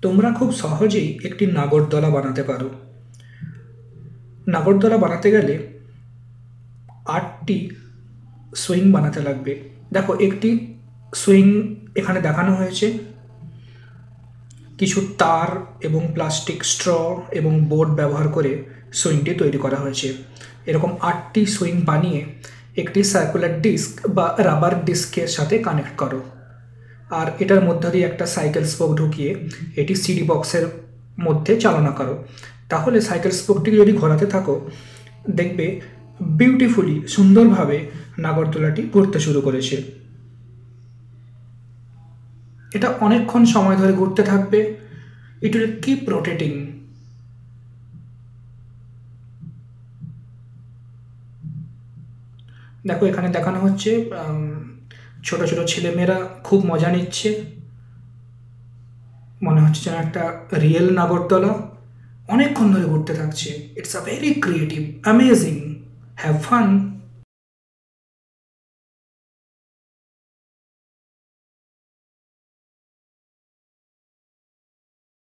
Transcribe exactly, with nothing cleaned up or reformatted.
তোমরা খুব সহজেই একটি নাগরদোলা বানাতে পারো। নাগরদোলা বানাতে গেলে আটটি সুইং বানাতে লাগবে। দেখো, একটি সুইং এখানে দেখানো হয়েছে। কিছু তার এবং প্লাস্টিক স্ট্র এবং বোর্ড ব্যবহার করে সুইংটি তৈরি করা হয়েছে। এরকম আটটি সুইং বানিয়ে একটি সার্কুলার ডিস্ক বা রাবার ডিস্কের সাথে কানেক্ট করো, আর এটার মধ্য দিয়ে একটা সাইকেল স্পোক ঢুকিয়ে এটি সিডি বক্সের মধ্যে চালনা করো। তাহলে সাইকেল স্পোকটিকে যদি ঘোরাতে থাকো, দেখবে বিউটিফুলি সুন্দরভাবে নাগরদোলাটি ঘুরতে শুরু করেছে। এটা অনেকক্ষণ সময় ধরে ঘুরতে থাকবে। It will keep rotating. দেখো, এখানে দেখানো হচ্ছে ছোট ছোট ছেলেমেয়েরা খুব মজা নিচ্ছে। মনে হচ্ছে যেন একটা রিয়েল নাগরদোলা অনেকক্ষণ ধরে ঘুরতে থাকছে। It's a very creative, amazing. Have fun.